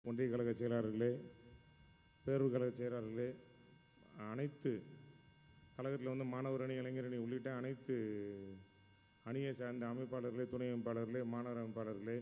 ஒன்றிய கழக செயலாளர்களே, பேரூர் கழக செயலாளர்களே, அனைத்து கழகத்தில் மாணவர் அணி, இளைஞர் அணி உள்ளிட்ட அனைத்து அணியை சார்ந்த அமைப்பாளர்களே, துணை அமைப்பாளர்களே, மாணவர் அமைப்பாளர்களே,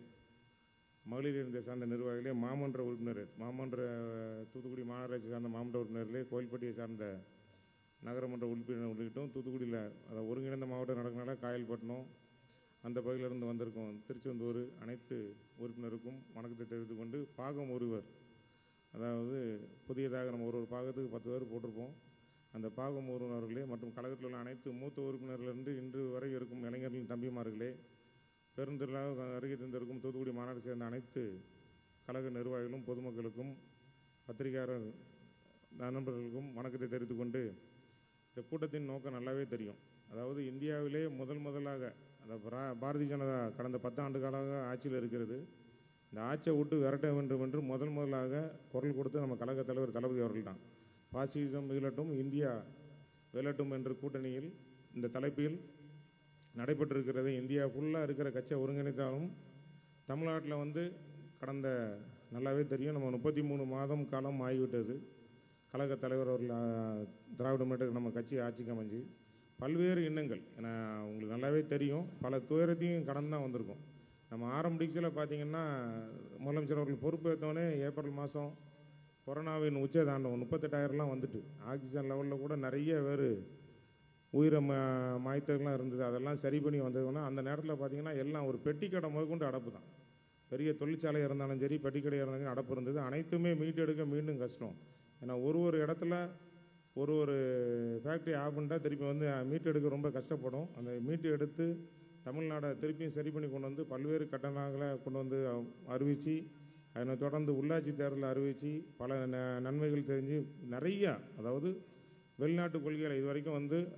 மகளிர் இனத்தை சார்ந்த நிர்வாகிகளே, மாமன்ற உறுப்பினர்கள், தூத்துக்குடி மாநகராட்சி சார்ந்த மாமன்ற உறுப்பினர்களே, கோயில்பட்டியை சார்ந்த நகரமன்ற உறுப்பினர் உள்ளிட்டோம். தூத்துக்குடியில் அதை ஒருங்கிணைந்த மாவட்டம் நடக்கிறனால காயல்பட்டினம் அந்த பகுதியிலிருந்து வந்திருக்கோம். திருச்செந்தூர் அனைத்து உறுப்பினருக்கும் வணக்கத்தை தெரிவித்துக் கொண்டு, பாகம் ஒருவர், அதாவது புதியதாக நம்ம ஒரு பாகத்துக்கு 10 பேர் போட்டிருப்போம். அந்த பாகம் ஒருவர்களே மற்றும் கழகத்தில் உள்ள அனைத்து மூத்த உறுப்பினர்களிலிருந்து இன்று வரை இருக்கும் இளைஞர்களின் தம்பிமார்களே, பெருந்திரளாக வருகை தந்திருக்கும் தூத்துக்குடி மாநாடு சேர்ந்த அனைத்து கழக நிர்வாகிகளும் பொதுமக்களுக்கும் பத்திரிகையாளர் நண்பர்களுக்கும் வணக்கத்தை தெரிவித்துக் கொண்டு, இந்த கூட்டத்தின் நோக்கம் நல்லாவே தெரியும். அதாவது இந்தியாவிலே முதலாக பாரதிய ஜனதா கடந்த 10 ஆண்டு காலமாக ஆட்சியில் இருக்கிறது. இந்த ஆட்சியை விட்டு விரட்ட வேண்டும் என்று முதலாக குரல் கொடுத்து நம்ம கழக தலைவர் தளபதி அவர்கள் தான். பாசிசம் வீழட்டும், இந்தியா வெல்லட்டும் என்ற கூட்டணியில் இந்த தலைப்பில் நடைபெற்றிருக்கிறது. இந்தியா ஃபுல்லாக இருக்கிற கட்சியை ஒருங்கிணைத்தாலும் தமிழ்நாட்டில் கடந்த நல்லாவே தெரியும், நம்ம 33 மாதம் காலம் ஆகிவிட்டது. கழக தலைவர் அவர்கள் திராவிட முன்னேற்ற நம்ம கட்சி ஆட்சிக்கு அமைஞ்சு பல்வேறு எண்ணங்கள், ஏன்னா உங்களுக்கு நல்லாவே தெரியும், பல துயரத்தையும் கடந்து தான் வந்திருக்கோம். நம்ம ஆரம்பிச்சில் பார்த்திங்கன்னா முதலமைச்சர் அவர்கள் பொறுப்பேற்றோடனே ஏப்ரல் மாதம் கொரோனாவின் உச்ச தாண்டவம் 38,000லாம் வந்துட்டு ஆக்சிஜன் லெவலில் கூட நிறைய பேர் உயிரை மாய்த்தலாம் இருந்தது. அதெல்லாம் சரி பண்ணி வந்ததுன்னா அந்த நேரத்தில் பார்த்திங்கன்னா எல்லாம் ஒரு பெட்டிக்கடை முதற்கொண்டு அடப்பு தான். பெரிய தொழிற்சாலை இருந்தாலும் சரி, பெட்டிக்கடை இருந்தாலும் அடப்பு இருந்தது. அனைத்துமே மீட்டெடுக்க மீண்டும் கஷ்டம். ஏன்னா ஒரு இடத்துல ஒரு ஃபேக்ட்ரி ஆஃப் பண்ணிட்டால் திருப்பி மீட்டு எடுக்க ரொம்ப கஷ்டப்படும். அந்த மீட்டு எடுத்து தமிழ்நாடை திருப்பியும் சரி பண்ணி கொண்டு பல்வேறு கட்டணங்களை கொண்டு அறிவித்து, அதனை தொடர்ந்து உள்ளாட்சி தேர்தலில் அறிவித்து பல நன்மைகள் தெரிஞ்சு நிறையா, அதாவது வெளிநாட்டு கொள்கைகளை இது வரைக்கும்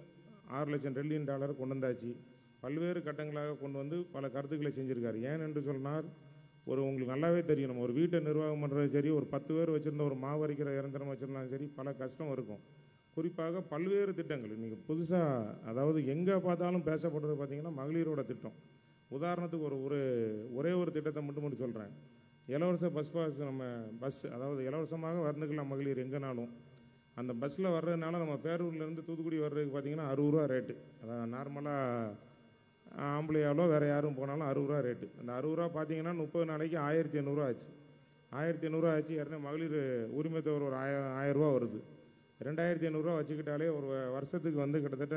$6 லட்சம் ட்ரில்லியன் கொண்டு வந்தாச்சு. பல்வேறு கட்டங்களாக கொண்டு பல கருத்துக்களை செஞ்சுருக்காரு. ஏன் என்று சொன்னார், உங்களுக்கு நல்லாவே தெரியும், நம்ம ஒரு வீட்டை நிர்வாகம் பண்ணுறது சரி, ஒரு 10 பேர் வச்சுருந்த ஒரு மாவு அரைக்கிற இயந்திரம் வச்சுருந்தாலும் சரி, பல கஷ்டம் இருக்கும். குறிப்பாக பல்வேறு திட்டங்கள் இன்றைக்கி புதுசாக, அதாவது எங்கே பார்த்தாலும் பேசப்படுறது பார்த்திங்கன்னா மகளிரோட திட்டம். உதாரணத்துக்கு ஒரே ஒரு திட்டத்தை மட்டும் சொல்கிறேன். இலவச பஸ் பாஸ், நம்ம பஸ், அதாவது இலவசமாக வந்துக்கலாம் மகளிர் எங்கேனாலும். அந்த பஸ்ஸில் வர்றதுனால நம்ம பேரூர்லேருந்து தூத்துக்குடி வர்றதுக்கு பார்த்திங்கன்னா 60 ரூபா ரேட்டு. அதாவது நார்மலாக ஆம்பளையாலோ வேறு யாரும் போனாலும் 60 ரூபா ரேட்டு. அந்த 60 ரூபா பார்த்திங்கன்னா 30 நாளைக்கு 1500 ஆச்சு. 1500 ஆச்சு. ஏற்கனவே மகளிர் உரிமை தொகை ஒரு 1000 ரூபா வருது. 2500 வச்சுக்கிட்டாலே ஒரு வருஷத்துக்கு கிட்டத்தட்ட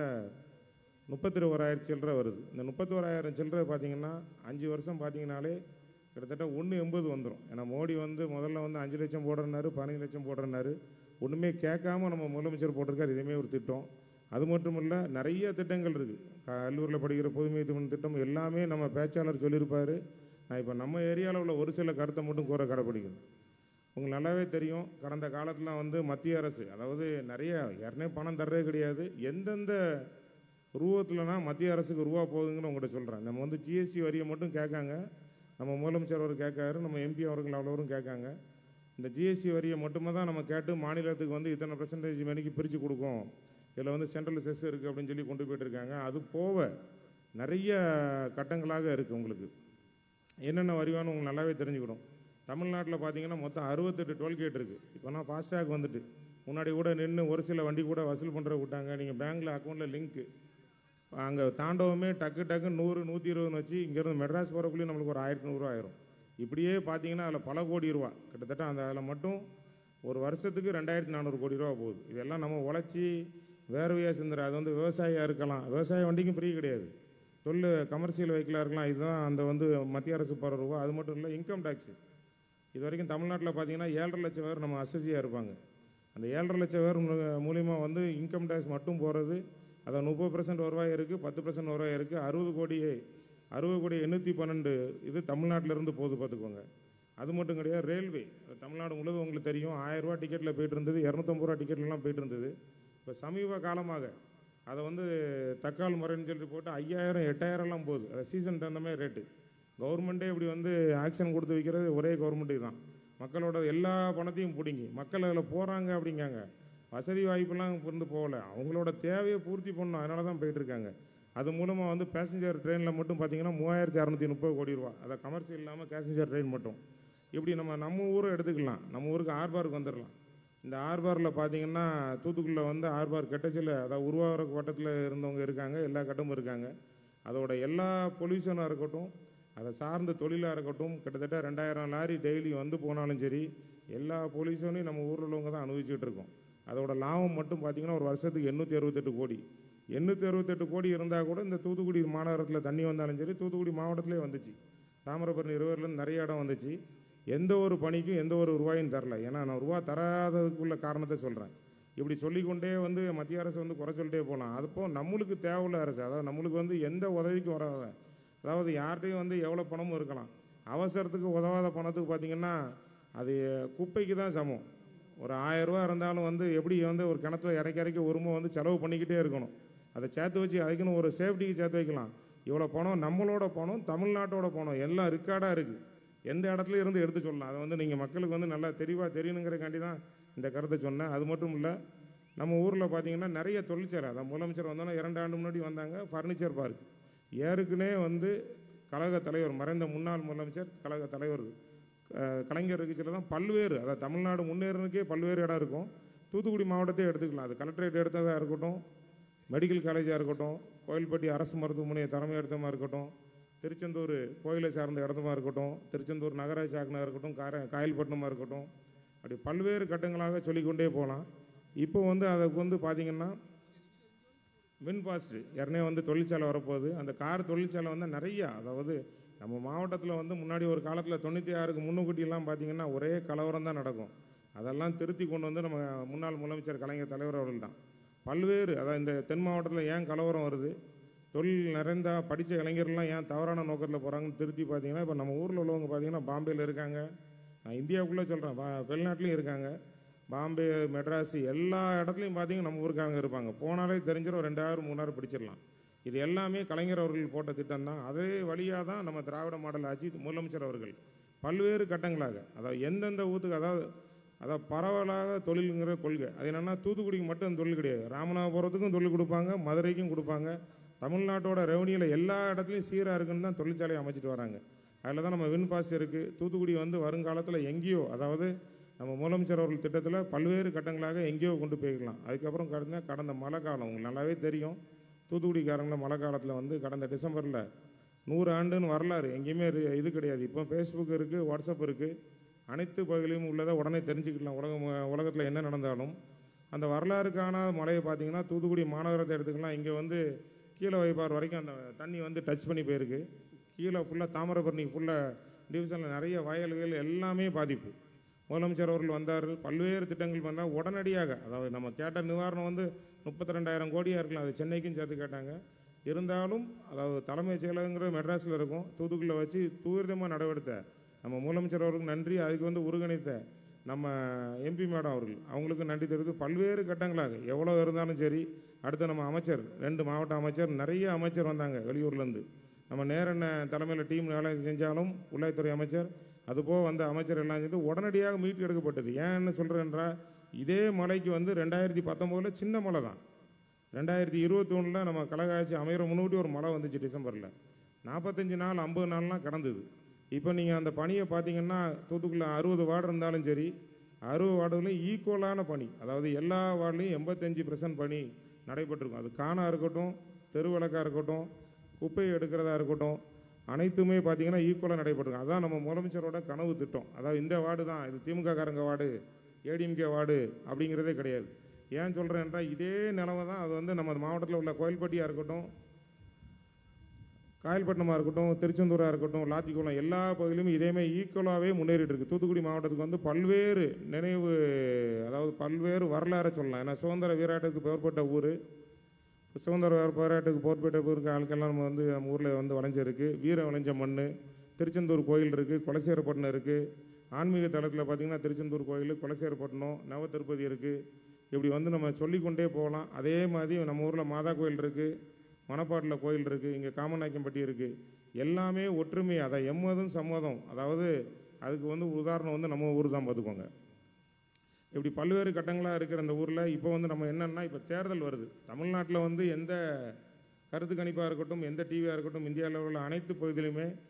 31,000 சில்லரை வருது. இந்த 31,000 சில்லரை பார்த்திங்கன்னா 5 வருஷம் பார்த்திங்கனாலே கிட்டத்தட்ட 1.80 வந்துடும். ஏன்னா மோடி முதல்ல 5 லட்சம் போடுறனாரு, 15 லட்சம் போடுறனாரு. ஒன்றுமே கேட்காம நம்ம முதலமைச்சர் போட்டிருக்கார். இதுவுமே ஒரு திட்டம். அது மட்டும் இல்லை, நிறைய திட்டங்கள் இருக்குது. கல்லூரியில் படிக்கிற புதுமை திட்டம் எல்லாமே நம்ம பேச்சாளர் சொல்லியிருப்பார். நான் இப்போ நம்ம ஏரியாவில் உள்ள ஒரு சில கருத்தை மட்டும் கூற கடைப்பிடிக்கணும். உங்களுக்கு நல்லாவே தெரியும், கடந்த காலத்தில் மத்திய அரசு, அதாவது நிறைய யாருனே பணம் தர்றதே கிடையாது. எந்தெந்த ரூபத்தில்னா மத்திய அரசுக்கு ரூபா போகுதுங்கன்னு உங்கள்கிட்ட சொல்கிறேன். நம்ம ஜிஎஸ்டி வரியை மட்டும் கேட்காங்க. நம்ம முதலமைச்சர் அவர் கேட்காரு, நம்ம எம்பி அவர்கள் அவ்வளோவரும் கேட்காங்க. இந்த ஜிஎஸ்டி வரியை மட்டுமே தான் நம்ம கேட்டு மாநிலத்துக்கு இத்தனை % மணிக்கு பிரித்து கொடுக்கும், இதில் சென்ட்ரல் செஸ் இருக்குது அப்படின்னு சொல்லி கொண்டு போய்ட்டுருக்காங்க. அது போக நிறைய கட்டங்களாக இருக்குது. உங்களுக்கு என்னென்ன வரிவானு உங்களுக்கு நல்லாவே தெரிஞ்சுக்கிடும். தமிழ்நாட்டில் பார்த்தீங்கன்னா மொத்தம் 68 டோல்கேட் இருக்குது. இப்போனா ஃபாஸ்டாக் முன்னாடி கூட நின்று ஒரு சில வண்டி கூட வசூல் பண்ணுற விட்டாங்க. நீங்கள் பேங்க்கில் அக்கௌண்ட்டில் லிங்க்கு அங்கே தாண்டவமே டக்கு 100 120 வச்சு இங்கேருந்து மெட்ராஸ் போகிறக்குள்ளேயும் நம்மளுக்கு ஒரு 1100 ரூபா ஆயிரும். இப்படியே பார்த்தீங்கன்னா அதில் பல கோடி ரூபா கிட்டத்தட்ட அதில் மட்டும் ஒரு வருஷத்துக்கு 2400 கோடி ரூபா போகுது. இதெல்லாம் நம்ம உழைச்சி வேர்வையாக சிந்துற. அது விவசாயியாக இருக்கலாம், விவசாய வண்டிக்கும் ஃப்ரீ கிடையாது, கமர்ஷியல் வெஹிக்கிளாக இருக்கலாம். இதுதான் அந்த மத்திய அரசு போகிற ரூபா. அது மட்டும் இல்லை, இன்கம் டேக்ஸு இது வரைக்கும் தமிழ்நாட்டில் பார்த்தீங்கன்னா 7.5 லட்சம் பேர் நம்ம அசஸியாக இருப்பாங்க. அந்த 7.5 லட்சம் பேர் மூலிமா இன்கம் டேக்ஸ் மட்டும் போகிறது. அதை 30% வருவாய் இருக்குது, 10% வருவாய் இருக்குது. 60 கோடி 812 இது தமிழ்நாட்டிலேருந்து போகுது பார்த்துக்கோங்க. அது மட்டும் கிடையாது, ரயில்வே தமிழ்நாடு முழுவதும் உங்களுக்கு தெரியும் 1000 ரூபா டிக்கெட்டில் போய்ட்டு இருந்தது, 250 ரூபா டிக்கெட்லாம் போய்ட்டு இருந்தது. இப்போ சமீப காலமாக அதை தக்கால் முறைன்னு சொல்லி போட்டு 5000 8000லாம் போகுது. அதை சீசன் தகுந்த மாதிரி ரேட்டு. கவர்மெண்ட்டே இப்படி ஆக்ஷன் கொடுத்து வைக்கிறது ஒரே கவர்மெண்ட்டுக்கு தான். மக்களோட எல்லா பணத்தையும் பிடிங்கி மக்கள் அதில் போகிறாங்க அப்படிங்காங்க. வசதி வாய்ப்பெல்லாம் போகலை, அவங்களோட தேவையை பூர்த்தி பண்ணணும், அதனால தான் போயிட்டுருக்காங்க. அது மூலமாக பேசஞ்சர் ட்ரெயினில் மட்டும் பார்த்திங்கன்னா 3630 கோடி ரூபா. அதை கமர்ஷியல் இல்லாமல் பேசஞ்சர் ட்ரெயின் மட்டும் இப்படி நம்ம ஊரை எடுத்துக்கலாம். நம்ம ஊருக்கு ஆர்பாருக்கு வந்துடலாம். இந்த ஆர்பாரில் பார்த்தீங்கன்னா தூத்துக்குடியில் வந்து ஆர்பார் கெட்டச்சில் அதாவது உருவாகிற வட்டத்தில் இருந்தவங்க இருக்காங்க, எல்லா கட்டமும் இருக்காங்க. அதோட எல்லா பொல்யூஷனாக இருக்கட்டும், அதை சார்ந்த தொழிலாக இருக்கட்டும், கிட்டத்தட்ட 2000 லாரி டெய்லி வந்து போனாலும் சரி, எல்லா பொல்யூஷனையும் நம்ம ஊரில் உள்ளவங்க தான் அனுபவிச்சுட்டு இருக்கோம். அதோட லாபம் மட்டும் பார்த்திங்கன்னா ஒரு வருஷத்துக்கு 868 கோடி. 868 கோடி இருந்தால் கூட இந்த தூத்துக்குடி மாநகரத்தில் தண்ணி வந்தாலும் சரி, தூத்துக்குடி மாவட்டத்திலே வந்துச்சு. தாமிரபரணி ரிவர்லேருந்து நிறைய இடம் வந்துச்சு. எந்த ஒரு பணிக்கும் எந்த ஒரு ரூபாயும் தரல. ஏன்னா நான் ரூபா தராததுக்குள்ள காரணத்தை சொல்கிறேன். இப்படி சொல்லிக்கொண்டே வந்து மத்திய அரசு வந்து குறை சொல்லிட்டே போகலாம். அதுப்போ நம்மளுக்கு தேவையில்ல அரசு, அதாவது நம்மளுக்கு வந்து எந்த உதவிக்கும் வராத, அதாவது யார்கிட்டையும் வந்து எவ்வளோ பணமும் இருக்கலாம், அவசரத்துக்கு உதவாத பணத்துக்கு பார்த்திங்கன்னா அது குப்பைக்கு தான் சமம். ஒரு 1000 ரூபா இருந்தாலும் வந்து எப்படி வந்து ஒரு கிணத்துல இறக்கி ஒருமை வந்து செலவு பண்ணிக்கிட்டே இருக்கணும். அதை சேர்த்து வச்சு அதுக்குன்னு ஒரு சேஃப்டிக்கு சேர்த்து வைக்கலாம். இவ்வளோ பணம் நம்மளோட பணம், தமிழ்நாட்டோட பணம், எல்லாம் ரெக்கார்டாக இருக்குது. எந்த இடத்துல இருந்து எடுத்து சொல்லலாம். அதை வந்து நீங்கள் மக்களுக்கு வந்து நல்லா தெளிவாக தெரியணுங்கிறக்காண்டி தான் இந்த கருத்தை சொன்னேன். அது மட்டும் இல்லை, நம்ம ஊரில் பார்த்தீங்கன்னா நிறைய தொழிற்சாலை, அதான் முதலமைச்சர் வந்தோன்னா 2 ஆண்டு முன்னாடி வந்தாங்க, ஃபர்னிச்சர் பார்க். ஏற்கனவே வந்து கழக தலைவர், மறைந்த முன்னாள் முதலமைச்சர் கழக தலைவர் கலைஞர் இருக்கச்சில் தான் பல்வேறு, அதாவது தமிழ்நாடு முன்னேறனுக்கே பல்வேறு இடம் இருக்கும். தூத்துக்குடி மாவட்டத்தை எடுத்துக்கலாம். அது கலெக்டரேட் எடுத்ததாக இருக்கட்டும், மெடிக்கல் காலேஜாக இருக்கட்டும், கோயில்பட்டி அரசு மருத்துவமனை தலைமை இடத்தமாக இருக்கட்டும், திருச்செந்தூர் கோயிலை சார்ந்த இடமா இருக்கட்டும், திருச்செந்தூர் நகராட்சி ஆக்கினாக இருக்கட்டும், காயல்பட்டினமாக இருக்கட்டும், அப்படி பல்வேறு கட்டங்களாக சொல்லிக்கொண்டே போகலாம். இப்போ வந்து அதுக்கு வந்து பார்த்திங்கன்னா வின்பாஸ்ட் ஏற்கனவே வந்து தொழிற்சாலை வரப்போகுது. அந்த கார் தொழிற்சாலை வந்து நிறையா, அதாவது நம்ம மாவட்டத்தில் வந்து முன்னாடி ஒரு காலத்தில் 96க்கு முன்னுக்கூட்டியெல்லாம் பார்த்திங்கன்னா ஒரே கலவரம் தான் நடக்கும். அதெல்லாம் திருத்தி கொண்டு வந்து நம்ம முன்னாள் முதலமைச்சர் கலைஞர் தலைவர் அவர்கள் தான் பல்வேறு, அதாவது இந்த தென் மாவட்டத்தில் ஏன் கலவரம் வருது, தொழில் நிறைந்த படித்த இளைஞர்கள்லாம் ஏன் தவறான நோக்கத்தில் போகிறாங்கன்னு திருத்தி பார்த்திங்கன்னா, இப்போ நம்ம ஊரில் உள்ளவங்க பார்த்திங்கன்னா பாம்பேயில் இருக்காங்க, நான் இந்தியாவுக்குள்ளே சொல்கிறேன், வெளிநாட்டிலையும் இருக்காங்க, பாம்பே மெட்ராஸு எல்லா இடத்துலையும் பார்த்திங்கன்னா நம்ம ஊருக்காரங்க இருப்பாங்க. போனாலே தெரிஞ்சிடும், 2 hour 3 hour படிச்சிடலாம். இது எல்லாமே கலைஞர் அவர்கள் போட்ட திட்டம் தான். அதே வழியாக தான் நம்ம திராவிட மாடல் ஆட்சி முதலமைச்சர் அவர்கள் பல்வேறு கட்டங்களாக, அதாவது எந்தெந்த ஊற்றுக்கு, அதாவது பரவலாக தொழிலுங்கிற கொள்கை. அது என்னென்னா தூத்துக்குடிக்கு மட்டும் தொழில் கிடையாது, ராமநாதபுரத்துக்கும் தொழில் கொடுப்பாங்க, மதுரைக்கும் கொடுப்பாங்க. தமிழ்நாட்டோட ரெவன்யூவில் எல்லா இடத்துலையும் சீராக இருக்குன்னு தான் தொழிற்சாலையை அமைச்சிட்டு வராங்க. அதில் தான் நம்ம வின்பாஸ்ட் இருக்குது. தூத்துக்குடி வந்து வருங்காலத்தில் எங்கேயோ, அதாவது நம்ம முதலமைச்சர் அவர்கள் திட்டத்தில் பல்வேறு கட்டங்களாக எங்கேயோ கொண்டு போய்க்கலாம். அதுக்கப்புறம் கடந்த மழை காலம் உங்களுக்கு நல்லாவே தெரியும். தூத்துக்குடிக்காரங்கள மழை காலத்தில் வந்து கடந்த டிசம்பரில் 100 ஆண்டுன்னு வரலாறு எங்கேயுமே இது கிடையாது. இப்போ ஃபேஸ்புக் இருக்குது, வாட்ஸ்அப் இருக்குது, அனைத்து பகுதியிலும் உள்ளதை உடனே தெரிஞ்சுக்கலாம். உலகத்தில் என்ன நடந்தாலும் அந்த வரலாறுக்கான மழையை பார்த்திங்கன்னா தூத்துக்குடி மாநகரத்தை எடுத்துக்கலாம். இங்கே வந்து கீழே வைப்பார் வரைக்கும் அந்த தண்ணி வந்து டச் பண்ணி போயிருக்கு. கீழே ஃபுல்லாக தாமிரபரணி ஃபுல்லாக டிவிஷனில் நிறைய வயல்கள் எல்லாமே பாதிப்பு. முதலமைச்சர் அவர்கள் வந்தார், பல்வேறு திட்டங்கள் வந்தால் உடனடியாக, அதாவது நம்ம கேட்ட நிவாரணம் வந்து 32,000 கோடியாக இருக்கலாம், அது சென்னைக்கும் சேர்த்து கேட்டாங்க. இருந்தாலும் அதாவது தலைமைச் செயலகங்கிற மெட்ராஸில் இருக்கும், தூத்துக்குடியில் வச்சு துரிதமாக நடவடிக்கை நம்ம முதலமைச்சர் அவருக்கு நன்றி. அதுக்கு வந்து ஒருங்கிணைத்த நம்ம எம்பி மேடம் அவர்கள், அவங்களுக்கு நன்றி தெரிவித்து பல்வேறு கட்டங்களாக எவ்வளோ இருந்தாலும் சரி. அடுத்து நம்ம அமைச்சர், 2 மாவட்ட அமைச்சர், நிறைய அமைச்சர் வந்தாங்க வெளியூர்லேருந்து. நம்ம நேரண்ண தலைமையில் டீம் வேலை செஞ்சாலும் உள்ளாட்சித்துறை அமைச்சர், அதுபோக வந்த அமைச்சர் எல்லாம் சேர்ந்து உடனடியாக மீட்டு எடுக்கப்பட்டது. ஏன்னு சொல்கிறேன்றா, இதே மழைக்கு வந்து 2019 சின்ன மழை தான், 2021 நம்ம கழக ஆட்சி அமைகிற முன்னாடி ஒரு மழை வந்துச்சு டிசம்பரில், 45 நாள் 50 நாள்லாம் கடந்தது. இப்போ நீங்கள் அந்த பணியை பார்த்தீங்கன்னா தூத்துக்குடியில் 60 வார்டு இருந்தாலும் சரி, 60 வார்டுகளையும் ஈக்குவலான பணி, அதாவது எல்லா வார்டுலையும் 85% பணி நடைபெற்றிருக்கும். அது காணா இருக்கட்டும், தெருவிளக்காக இருக்கட்டும், குப்பையை எடுக்கிறதா இருக்கட்டும், அனைத்துமே பார்த்திங்கன்னா ஈக்குவலாக நடைபெற்றிருக்கும். அதுதான் நம்ம முதலமைச்சரோட கனவு திட்டம். அதாவது இந்த வார்டு தான், இது திமுக காரங்க வார்டு, ஏடிஎம்கே வார்டு அப்படிங்கிறதே கிடையாது. ஏன் சொல்கிறேன் என்றால், இதே நிலமை தான் அது வந்து நம்ம மாவட்டத்தில் உள்ள கோயில்பட்டியாக இருக்கட்டும், காயல்பட்டினமாக இருக்கட்டும், திருச்செந்தூராக இருக்கட்டும், லாத்திக்குளம், எல்லா பகுதியிலும் இதேமாதிரி ஈக்குவலாகவே முன்னேறிட்டு இருக்குது. தூத்துக்குடி மாவட்டத்துக்கு வந்து பல்வேறு நினைவு, அதாவது பல்வேறு வரலாறை சொல்லலாம். ஏன்னா சுதந்திர வீராட்டத்துக்கு பெயர்பட்ட ஊர், சுதந்திர போராட்டத்துக்கு போர்பேட்ட ஊருக்கு ஆட்கள்லாம் நம்ம ஊரில் வந்து வளைஞ்சிருக்கு. வீர வளைஞ்ச மண், திருச்செந்தூர் கோயில் இருக்குது, குலசேரப்பட்டினம் இருக்குது. ஆன்மீக தளத்தில் பார்த்திங்கன்னா திருச்செந்தூர் கோயில், குலசேரப்பட்டினம், நவ திருப்பதி இருக்குது. இப்படி வந்து நம்ம சொல்லிக்கொண்டே போகலாம். அதே மாதிரி நம்ம ஊரில் மாதா கோயில் இருக்குது, மணப்பாட்டில் கோயில் இருக்குது, இங்கே காமநாயக்கம்பட்டி இருக்குது. எல்லாமே ஒற்றுமை, அதை எம்மதம் சம்மதம், அதாவது அதுக்கு வந்து உதாரணம் வந்து நம்ம ஊர் தான் பார்த்துக்கோங்க. இப்படி பல்வேறு கட்டங்களாக இருக்கிற அந்த ஊரில் இப்போ வந்து நம்ம என்னென்னா, இப்போ தேர்தல் வருது. தமிழ்நாட்டில் வந்து எந்த கருத்து கணிப்பாக இருக்கட்டும், எந்த டிவியாக இருக்கட்டும், இந்தியாவில் உள்ள அனைத்து பகுதியிலுமே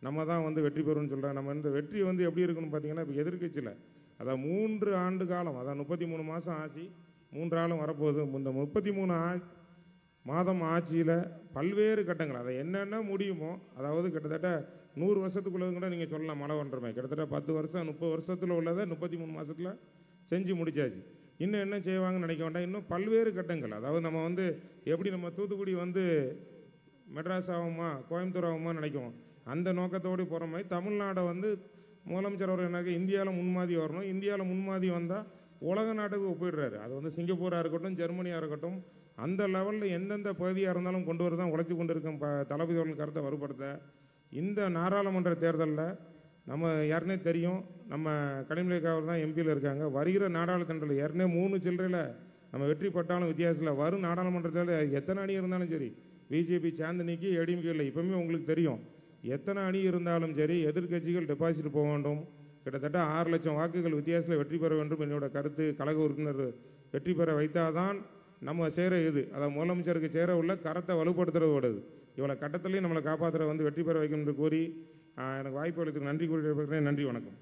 நம்ம தான் வந்து வெற்றி பெறும்னு சொல்கிறேன். நம்ம இந்த வெற்றி வந்து எப்படி இருக்குன்னு பார்த்தீங்கன்னா, இப்போ எதிர்க்கட்சியில் அதான் 3 ஆண்டு காலம், அதான் 33 மாதம் ஆட்சி, 3 ஆளும் வரப்போகுது. இந்த 33 மாதம் ஆட்சியில் பல்வேறு கட்டங்கள் அதை என்னென்ன முடியுமோ, அதாவது கிட்டத்தட்ட 100 வருஷத்துக்குள்ளது கூட நீங்கள் சொல்லலாம். மழை பண்ணுறமே கிட்டத்தட்ட 10 வருஷம் 30 வருஷத்தில் உள்ளதை 33 மாதத்தில் செஞ்சு முடிச்சாச்சு. இன்னும் என்ன செய்வாங்கன்னு நினைக்க வேண்டாம். இன்னும் பல்வேறு கட்டங்கள், அதாவது நம்ம வந்து எப்படி நம்ம தூத்துக்குடி வந்து மெட்ராஸ் ஆகுமா கோயம்புத்தூர் ஆகுமா நினைக்குவோம், அந்த நோக்கத்தோடு போகிற மாதிரி தமிழ்நாடை வந்து முதலமைச்சர் அவர் எனக்கு இந்தியாவில் முன்மாதிரி வரணும். இந்தியாவில் முன்மாதிரி வந்தால் உலக நாட்டுக்கு ஒப்பிடுறாரு. அது வந்து சிங்கப்பூராக இருக்கட்டும், ஜெர்மனியாக இருக்கட்டும், அந்த லெவலில் எந்தெந்த பகுதியாக இருந்தாலும் கொண்டு வரதான் உழைச்சி கொண்டு இருக்கும் தளபதி அவர்கள் கருத்தை வலுப்படுத்த. இந்த நாடாளுமன்ற தேர்தலில் நம்ம யாருனே தெரியும், நம்ம கனிமொழிக்காவர் தான் எம்பியில் இருக்காங்க. வருகிற நாடாளுமன்றத்தில் ஏற்கனவே 3 சில்லறையில் நம்ம வெற்றி பெற்றாலும் வித்தியாசத்தில் வரும் நாடாளுமன்றத்தில் எத்தனை அணி இருந்தாலும் சரி, பிஜேபி சேர்ந்து நீக்கி ஏடிஎம்கே இல்லை, இப்போவுமே உங்களுக்கு தெரியும் எத்தனை அணி இருந்தாலும் சரி எதிர்கட்சிகள் டெபாசிட் போக வேண்டும். கிட்டத்தட்ட 6 லட்சம் வாக்குகள் வித்தியாசத்தில் வெற்றி பெற வேண்டும் என்னோட கருத்து. கழக உறுப்பினர் வெற்றி பெற வைத்தாதான் நம்ம சேர இது, அதாவது முதலமைச்சருக்கு சேர உள்ள கரத்தை வலுப்படுத்துறதோடது. இவ்வளோ கட்டத்திலையும் நம்மளை காப்பாற்றுற வந்து வெற்றி பெற வைக்கணும் என்று கூறி எனக்கு வாய்ப்பு அளித்து நன்றி கூறி நன்றி, வணக்கம்.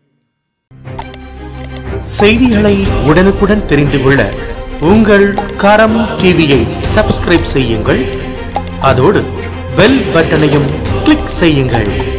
செய்திகளை உடனுக்குடன் தெரிந்து கொள்ள உங்கள் கரம் டிவியை சப்ஸ்கிரைப் செய்யுங்கள். அதோடு பெல் பட்டனையும் கிளிக் செய்யுங்கள்.